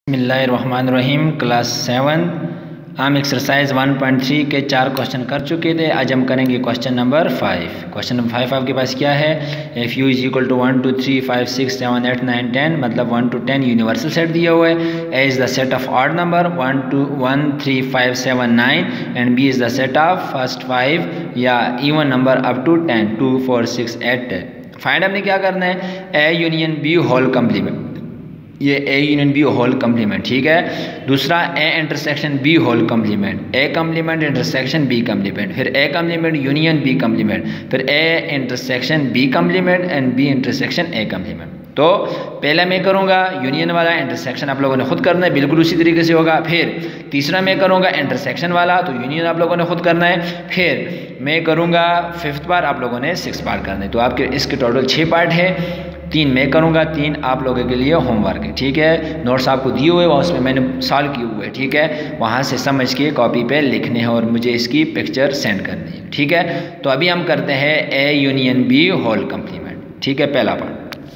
बिस्मिल्लाहिर्रहमानिर्रहीम। क्लास 7 हम एक्सरसाइज 1.3 के 4 क्वेश्चन कर चुके थे। आज हम करेंगे क्वेश्चन नंबर 5। क्वेश्चन नंबर 5 आपके पास क्या है? If U is equal to 1 2 3 5 6 7 8 9 10, मतलब 1 to 10 यूनिवर्सल सेट दिया हुआ है। A is the set of odd number 1 2 1 3 5 7 9 and B is the set of first 5 या even number up to 10 2 4 6 8 10। Find हमने क्या करना है? A union B whole complement. ये A union B whole complement, ठीक है। दूसरा A intersection B whole complement, A complement intersection B complement, फिर A complement union B complement, फिर A intersection B complement and B intersection A complement. तो पहला मैं करूँगा यूनियन वाला, इंटरसेक्शन आप लोगों ने खुद करना है, बिल्कुल उसी तरीके से होगा। फिर तीसरा मैं करूँगा इंटरसेक्शन वाला, तो यूनियन आप लोगों ने खुद करना है। फिर मैं करूँगा फिफ्थ बार, आप लोगों ने 6 पार्ट करना है। तो आपके इसके टोटल 6 पार्ट है। 3 मैं करूँगा, 3 आप लोगों के लिए होमवर्क है, ठीक है। नोट्स आपको दिए हुए वहाँ उसमें मैंने सॉल्व किए हुए, ठीक है। वहाँ से समझ के कॉपी पे लिखने हैं और मुझे इसकी पिक्चर सेंड करनी है, ठीक है। तो अभी हम करते हैं A union B whole complement, ठीक है। पहला पार्ट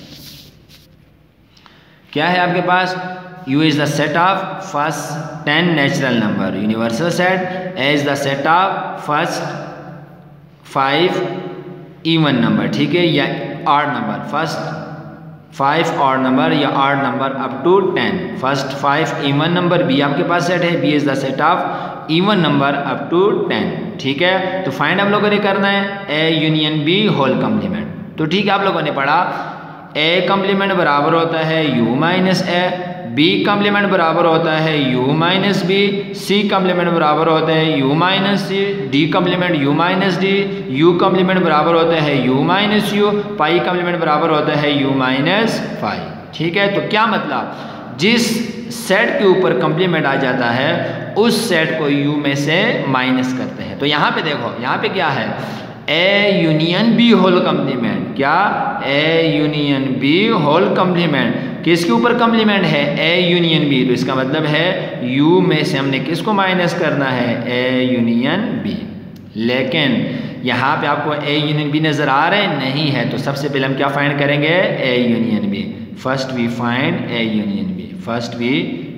क्या है आपके पास? U is the set of first 10 natural number, universal set. A is the set of first 5 even number, ठीक है, या odd number. First 5 odd number या odd number up to 10। First 5 even number B आपके पास सेट है। B is the set of even number up to 10, ठीक है। तो फाइंड हम लोगों ने करना है A union B whole complement. तो ठीक है, आप लोगों ने पढ़ा ए कम्प्लीमेंट बराबर होता है u minus A, B complement बराबर होता है u minus B, C complement बराबर होता है u minus C, D complement u minus D, u complement बराबर होता है u minus U, phi complement बराबर होता है u माइनस पाई, ठीक है। तो क्या मतलब, जिस सेट के ऊपर कम्प्लीमेंट आ जाता है उस सेट को u में से माइनस करते हैं। तो यहाँ पे देखो, यहाँ पे क्या है? A union B whole complement. क्या? A union B whole complement. किसके ऊपर कम्प्लीमेंट है? A union B. तो इसका मतलब है u में से हमने किसको माइनस करना है? A union B. लेकिन यहाँ पे आपको ए यूनियन बी नजर आ रहे नहीं है, तो सबसे पहले हम क्या फाइंड करेंगे? A union B. First we find A union B. First we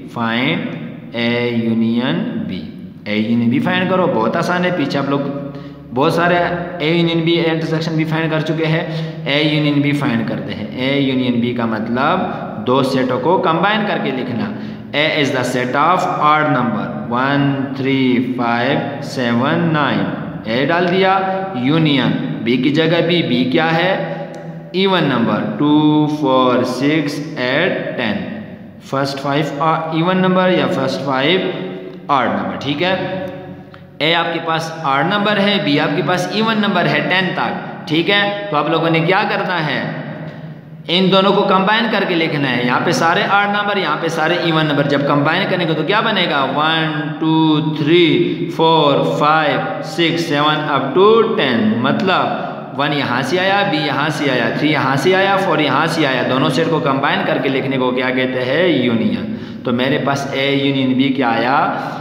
find A union B. A union B find करो, बहुत आसान है। पीछे आप लोग बहुत सारे ए यूनियन बी इंटरसेक्शन भी फाइंड कर चुके हैं। ए यूनियन बी फाइंड करते हैं। ए यूनियन बी का मतलब दो सेटों को कंबाइन करके लिखना। A is the set of odd number 1 3 5 7 9, A डाल दिया। यूनियन बी की जगह बी क्या है? Even number 2 4 6 8 10। First 5 even number या फर्स्ट 5 ऑड नंबर, ठीक है। ए आपके पास ऑड नंबर है, बी आपके पास इवन नंबर है 10 तक, ठीक है। तो आप लोगों ने क्या करना है? इन दोनों को कंबाइन करके लिखना है। यहाँ पे सारे ऑड नंबर, यहाँ पे सारे इवन नंबर। जब कंबाइन करेंगे तो क्या बनेगा? 1 2 3 4 5 6 7 अप टू 10। मतलब 1 यहाँ से आया, बी यहाँ से आया, 3 यहाँ से आया, 4 यहाँ से आया। दोनों सेट को कंबाइन करके लिखने को क्या कहते हैं? यूनियन। तो मेरे पास ए यूनियन बी क्या आया?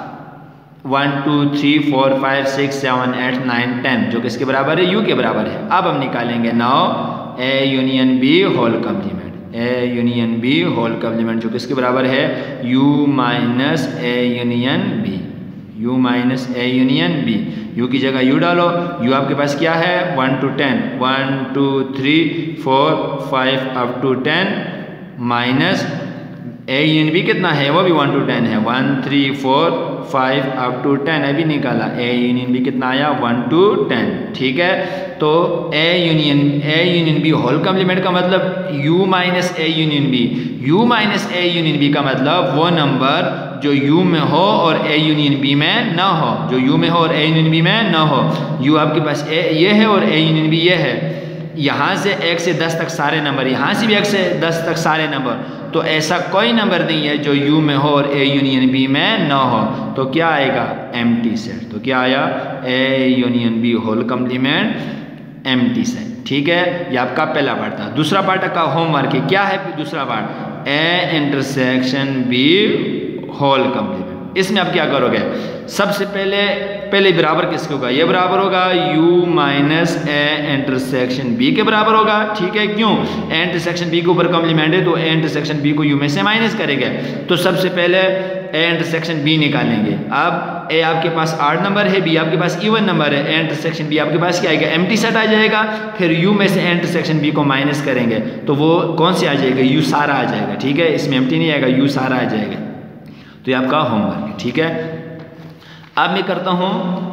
1 2 3 4 5 6 7 8 9 10, जो किसके बराबर है? u के बराबर है। अब हम निकालेंगे now A union B whole complement. A union B whole complement जो किसके बराबर है? u minus A union B. u minus A union B. u की जगह u डालो। u आपके पास क्या है? 1 to 10, 1 2 3 4 5 up to 10 minus A union B कितना है? वो भी 1 to 10 है। 1 3 4 5 अप टू 10 अभी निकाला। ए यूनियन बी कितना आया? 1 to 10, ठीक है। तो A union B whole complement का मतलब u minus A union B. u minus A union B का मतलब वो नंबर जो u में हो और ए यूनियन बी में ना हो, जो u में हो और ए यूनियन बी में ना हो। u आपके पास ये है और ए यूनियन बी ये है। यहाँ से 1 से 10 तक सारे नंबर, यहाँ से भी 1 से 10 तक सारे नंबर। तो ऐसा कोई नंबर नहीं है जो u में हो और ए यूनियन बी में ना हो। तो क्या आएगा? Empty set. तो क्या आया? A union B whole complement empty set, ठीक है। ये आपका पहला पार्ट था। दूसरा पार्ट का होमवर्क है। क्या है दूसरा part? A intersection B whole complement. इसमें आप क्या करोगे, सबसे पहले बराबर किसके होगा, ये बराबर होगा u minus A intersection b के बराबर होगा। ठीक है, क्यों, a इंटरसेक्शन b के ऊपर कॉम्प्लीमेंट है तो a इंटरसेक्शन b को u में से माइनस करेंगे। तो सबसे पहले a इंटरसेक्शन b निकालेंगे। अब a आपके पास आड नंबर है, b आपके पास इवन नंबर है, a इंटरसेक्शन b आपके पास क्या आएगा, एम्प्टी सेट आ जाएगा। फिर u में से a इंटरसेक्शन b को माइनस करेंगे तो वो कौन से आ जाएगा, u सारा आ जाएगा। ठीक है, इसमें एम्प्टी नहीं आएगा, u सारा आ जाएगा। तो ये आपका होमवर्क है। ठीक है, अब मैं करता हूँ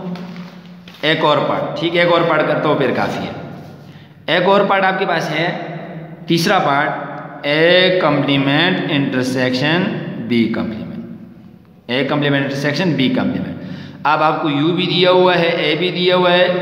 एक और पार्ट। ठीक है, एक और पार्ट करता हूँ फिर काफ़ी है। एक और पार्ट आपके पास है, तीसरा part, A complement intersection B complement, A complement intersection B complement. अब आपको u भी दिया हुआ है, a भी दिया हुआ है,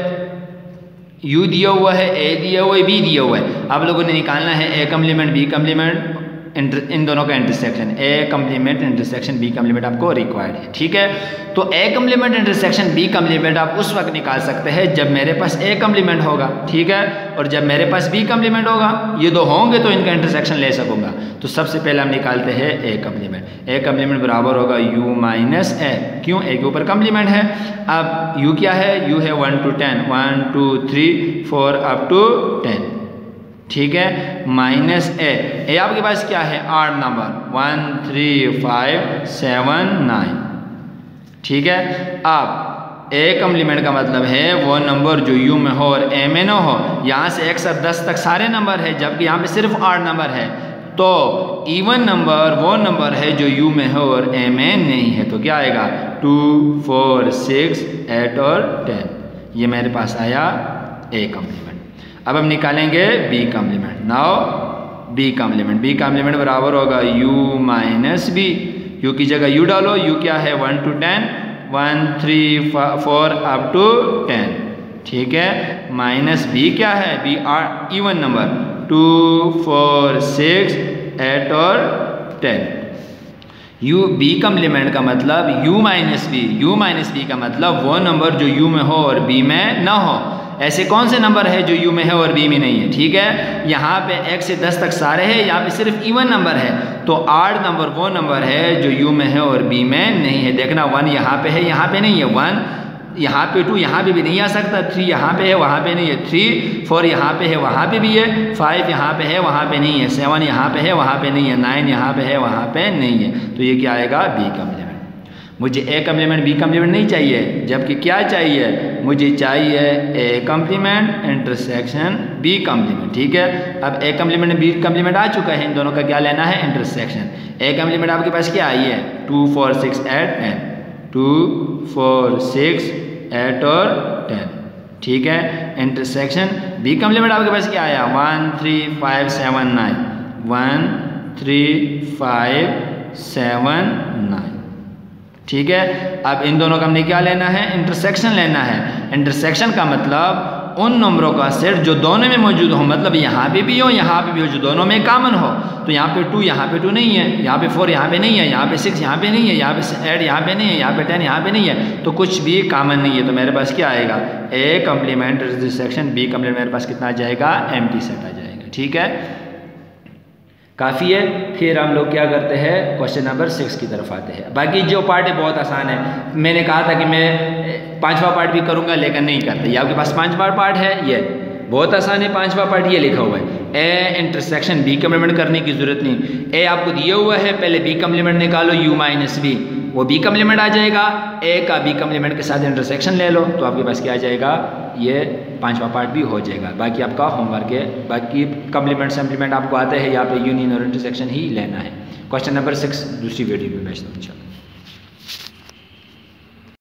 u दिया हुआ है, a दिया हुआ है, b दिया हुआ है। आप लोगों ने निकालना है ए कॉम्प्लीमेंट बी कॉम्प्लीमेंट, इन दोनों का intersection, A complement intersection B complement आपको रिक्वायर्ड है। ठीक है, तो A complement intersection B complement आप उस वक्त निकाल सकते हैं जब मेरे पास ए कॉम्प्लीमेंट होगा। ठीक है, और जब मेरे पास बी कॉम्प्लीमेंट होगा, ये दो होंगे तो इनका इंटरसेक्शन ले सकूंगा। तो सबसे पहले हम निकालते हैं ए कॉम्प्लीमेंट। ए कॉम्प्लीमेंट बराबर होगा u माइनस ए, क्यों, ए के ऊपर कॉम्प्लीमेंट है। अब u क्या है, u है 1 to 10, 1 2 3 4 अप टू 10। ठीक है, माइनस ए आपके पास क्या है, आड नंबर 1 3 5 7 9। ठीक है, अब ए कॉम्प्लीमेंट का मतलब है वो नंबर जो u में हो और a में ना हो। यहाँ से 1 से 10 तक सारे नंबर है, जबकि यहाँ पे सिर्फ आड नंबर है। तो इवन नंबर वो नंबर है जो u में हो और a में नहीं है। तो क्या आएगा, 2 4 6 8 और 10। ये मेरे पास आया ए कॉम्प्लीमेंट। अब हम निकालेंगे B complement. Now B complement बराबर होगा u माइनस बी। u की जगह u डालो, u क्या है 1 to 10, 1 3 4 अप टू 10। ठीक है, माइनस बी क्या है, बी आर इवन नंबर 2 4 6 8 और 10। u बी कॉम्प्लीमेंट का मतलब u माइनस बी का मतलब वो नंबर जो u में हो और b में ना हो। ऐसे कौन से नंबर है जो u में है और b में नहीं है। ठीक है, यहाँ पे 1 से 10 तक सारे हैं, यहाँ पे सिर्फ इवन नंबर है। तो आड नंबर वो नंबर है जो u में है और b में नहीं है। देखना 1 यहाँ पे है, यहाँ पे नहीं है, 1 यहाँ पे, 2 यहाँ पे भी नहीं आ सकता, 3 यहाँ पे है, वहाँ पे नहीं है, 3 4 यहाँ पे है, वहाँ पे भी है, 5 यहाँ पे है, वहाँ पे नहीं है, 7 यहाँ पे है, वहाँ पे नहीं है, 9 यहाँ पे है, वहाँ पे नहीं है। तो ये क्या आएगा, बी कॉम्प्लीमेंट। मुझे ए कॉम्प्लीमेंट बी कॉम्प्लीमेंट नहीं चाहिए, जबकि क्या चाहिए, मुझे चाहिए A complement intersection B complement. ठीक है, अब ए कॉम्प्लीमेंट बी कॉम्प्लीमेंट आ चुका है, इन दोनों का क्या लेना है, इंटरसेक्शन। ए कॉम्प्लीमेंट आपके पास क्या आई है, 2 4 6 8 10, 2 4 6 8 और 10। ठीक है, इंटरसेक्शन बी कॉम्प्लीमेंट आपके पास क्या आया, 1 3 5 7 9, 1 3 5 7 9। ठीक है, अब इन दोनों का हमने क्या लेना है, इंटरसेक्शन लेना है। इंटरसेक्शन का मतलब उन नंबरों का सेट जो दोनों में मौजूद हो, मतलब यहाँ पे भी हो, यहाँ पे भी हो, जो दोनों में कॉमन हो। तो यहाँ पे 2 यहाँ पे 2 नहीं है, यहाँ पे 4 यहाँ पे नहीं है, यहाँ पे 6 यहाँ पे नहीं है, यहाँ पे 8 यहाँ पे नहीं है, यहाँ पे 10 यहाँ पे नहीं है, तो कुछ भी कॉमन नहीं है। तो मेरे पास क्या आएगा, A complement intersection B complement, मेरे पास कितना आ जाएगा, एम्प्टी सेट आ जाएगा। ठीक है, काफ़ी है। फिर हम लोग क्या करते हैं, क्वेश्चन नंबर 6 की तरफ आते हैं। बाकी जो पार्ट है बहुत आसान है। मैंने कहा था कि मैं 5वां पार्ट भी करूंगा, लेकिन नहीं करते। ये आपके पास 5वां पार्ट है, ये बहुत आसान है। 5वां पार्ट ये लिखा हुआ है, ए इंटरसेक्शन बी कॉम्प्लीमेंट करने की जरूरत नहीं। ए आपको दिया हुआ है, पहले बी कॉम्प्लीमेंट निकालो, u माइनस बी, वो बी कॉम्प्लीमेंट आ जाएगा। ए का बी कॉम्प्लीमेंट के साथ इंटरसेक्शन ले लो, तो आपके पास क्या आ जाएगा, ये 5वां पार्ट भी हो जाएगा। बाकी आपका होमवर्क है। बाकी कॉम्प्लीमेंट सप्लीमेंट आपको आते हैं, यहाँ पे यूनियन और इंटरसेक्शन ही लेना है। क्वेश्चन नंबर 6 दूसरी वीडियो में भेजता हूँ।